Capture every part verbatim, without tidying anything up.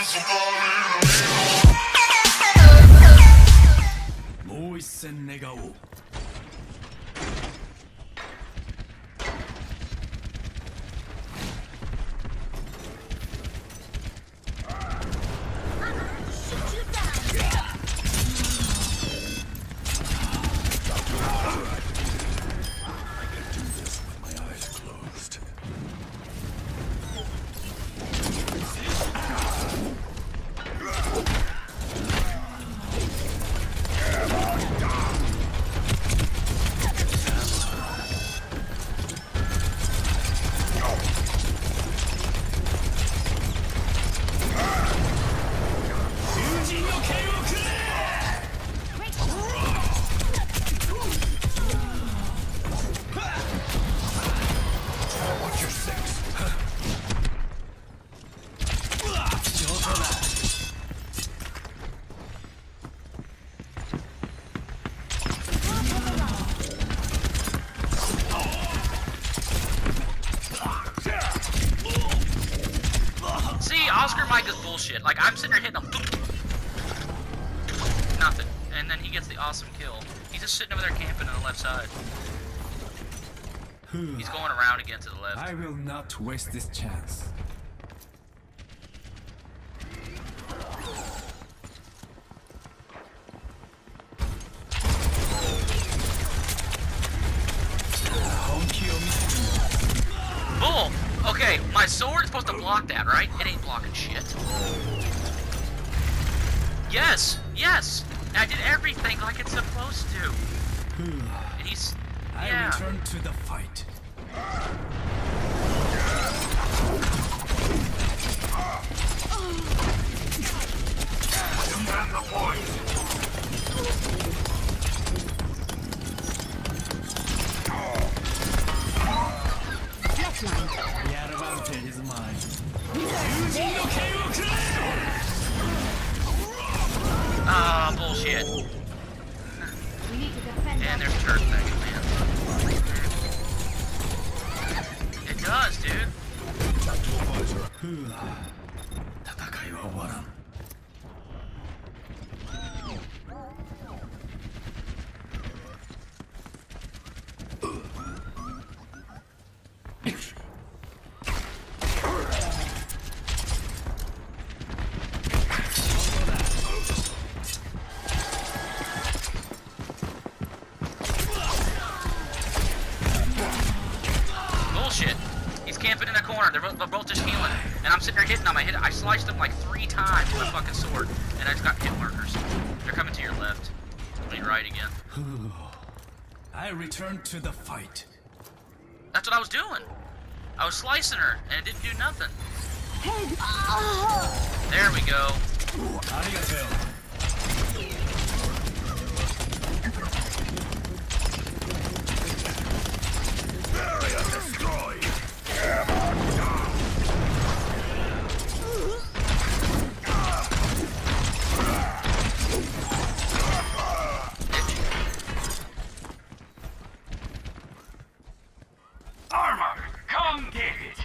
もう一戦願おう。 Bullshit. Like, I'm sitting there hitting him. Nothing. And then he gets the awesome kill. He's just sitting over there camping on the left side. He's going around again to the left. I will not waste this chance. Bull! Okay, my sword is supposed to block that, right? It ain't blocking shit. Yes! Yes! I did everything like it's supposed to. And he's... yeah. I return to the fight. Defend the point. The advantage is mine. Ah, bullshit. And there's turret thing, man. It does, dude. Bullshit. He's camping in the corner. They're both, they're both just healing. And I'm sitting there hitting them. I hit I sliced him like three times with a fucking sword. And I just got hit markers. They're coming to your left. On your right again. I return to the fight. That's what I was doing. I was slicing her, and it didn't do nothing. There we go. Arigato. Barrier destroyed. Armor, come get it.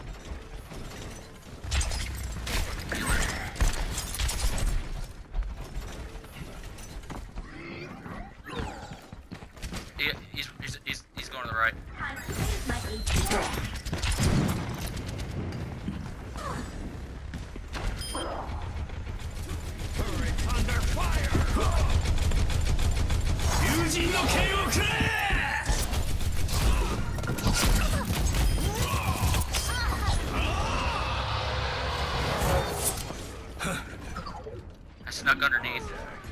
Yeah, he's, he's, he's, he's going to the right. Turret under fire. Yujin no Ken o kure! I snuck underneath.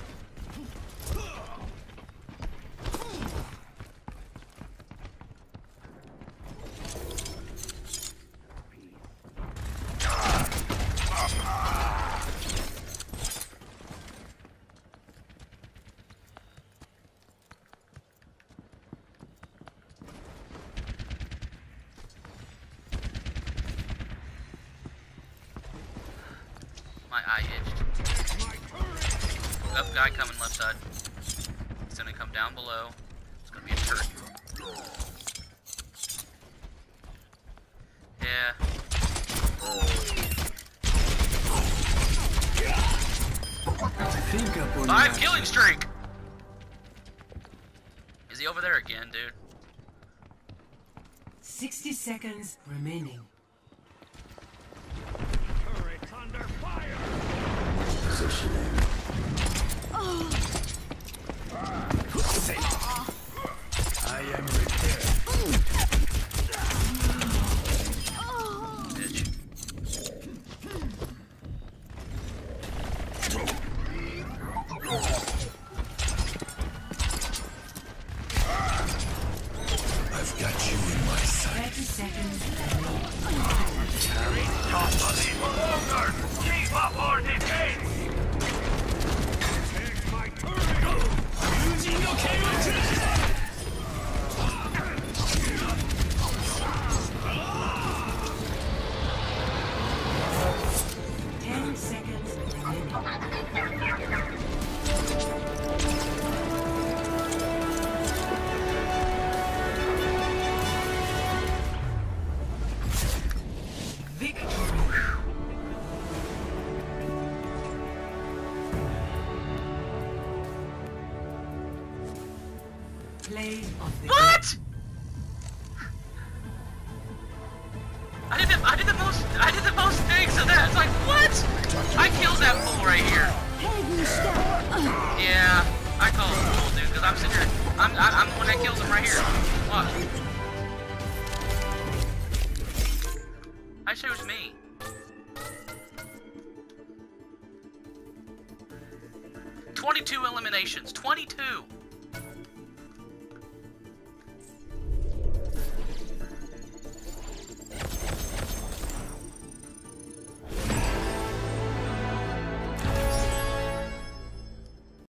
My eye itched. Up, guy coming left side. He's gonna come down below. It's gonna be a turret. Yeah. Sneak up on Five you. killing streak! Is he over there again, dude? Sixty seconds remaining. Turret under fire! Positioning. Safe. I am repaired. Bitch. I've got you in my sight. Thirty seconds. Don't believe no longer! Keep up our defense! Take my turret! Using no K O Ten seconds remaining. Victory. Play of the What? I did the I did the most I did the most things of that. It's like what? I killed that fool right here. Yeah, I call him fool, dude, because I'm sitting here. I'm I, I'm the one that kills him right here. Look. I chose me. Twenty-two eliminations. Twenty-two.